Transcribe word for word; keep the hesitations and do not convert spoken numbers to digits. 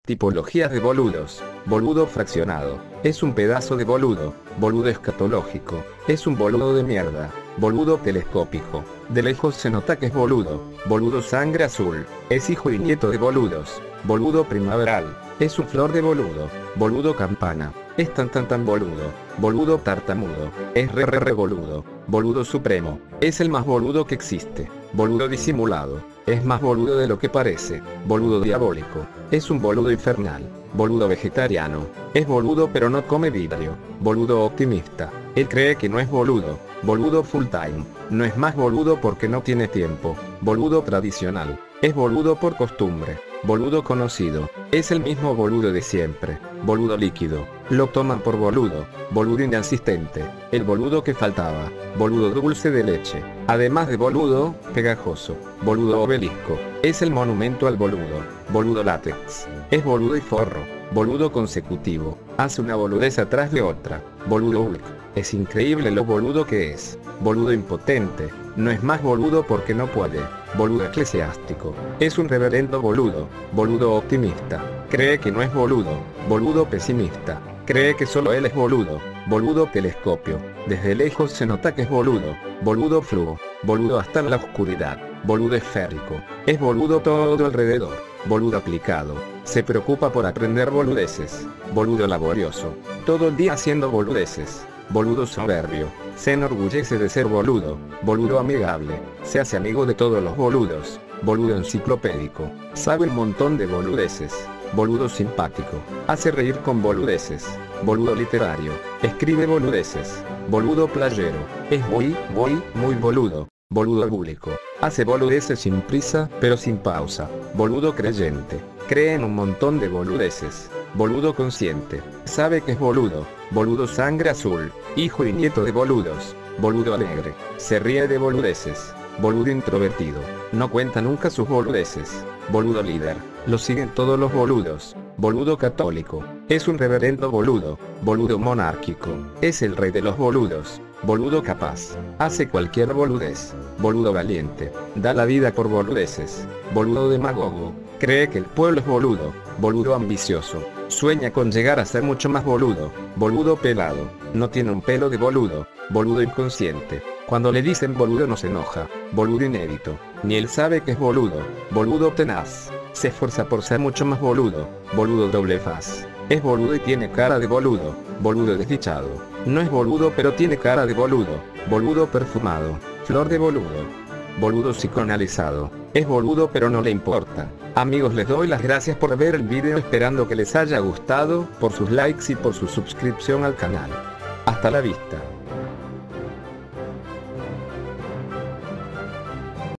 Tipologías de boludos. Boludo fraccionado. Es un pedazo de boludo. Boludo escatológico. Es un boludo de mierda. Boludo telescópico. De lejos se nota que es boludo. Boludo sangre azul. Es hijo y nieto de boludos. Boludo primaveral. Es un flor de boludo. Boludo campana. Es tan tan tan boludo. Boludo tartamudo. Es re re re boludo. Boludo supremo. Es el más boludo que existe. Boludo disimulado. Es más boludo de lo que parece. Boludo diabólico. Es un boludo infernal. Boludo vegetariano. Es boludo pero no come vidrio. Boludo optimista. Él cree que no es boludo. Boludo full time. No es más boludo porque no tiene tiempo. Boludo tradicional. Es boludo por costumbre. Boludo conocido. Es el mismo boludo de siempre. Boludo líquido. Lo toman por boludo. Boludo inasistente. El boludo que faltaba. Boludo dulce de leche. Además de boludo, pegajoso. Boludo obelisco. Es el monumento al boludo. Boludo látex. Es boludo y forro. Boludo consecutivo. Hace una boludez atrás de otra. Boludo Hulk. Es increíble lo boludo que es. Boludo impotente. No es más boludo porque no puede. Boludo eclesiástico. Es un reverendo boludo. Boludo optimista. Cree que no es boludo. Boludo pesimista. Cree que solo él es boludo. Boludo telescopio. Desde lejos se nota que es boludo. Boludo fluo. Boludo hasta en la oscuridad. Boludo esférico. Es boludo todo alrededor. Boludo aplicado. Se preocupa por aprender boludeces. Boludo laborioso. Todo el día haciendo boludeces. Boludo soberbio. Se enorgullece de ser boludo. Boludo amigable. Se hace amigo de todos los boludos. Boludo enciclopédico. Sabe un montón de boludeces. Boludo simpático. Hace reír con boludeces. Boludo literario. Escribe boludeces. Boludo playero. Es muy, muy, muy boludo. Boludo búlico. Hace boludeces sin prisa, pero sin pausa. Boludo creyente. Cree en un montón de boludeces. Boludo consciente. Sabe que es boludo. Boludo sangre azul. Hijo y nieto de boludos. Boludo alegre. Se ríe de boludeces. Boludo introvertido. No cuenta nunca sus boludeces. Boludo líder. Lo siguen todos los boludos. Boludo católico. Es un reverendo boludo. Boludo monárquico. Es el rey de los boludos. Boludo capaz. Hace cualquier boludez. Boludo valiente. Da la vida por boludeces. Boludo demagogo. Cree que el pueblo es boludo. Boludo ambicioso. Sueña con llegar a ser mucho más boludo. Boludo pelado. No tiene un pelo de boludo. Boludo inconsciente. Cuando le dicen boludo no se enoja. Boludo inédito. Ni él sabe que es boludo. Boludo tenaz. Se esfuerza por ser mucho más boludo. Boludo doble faz. Es boludo y tiene cara de boludo. Boludo desdichado. No es boludo pero tiene cara de boludo. Boludo perfumado. Flor de boludo. Boludo psicoanalizado. Es boludo pero no le importa. Amigos, les doy las gracias por ver el video, esperando que les haya gustado, por sus likes y por su suscripción al canal. Hasta la vista.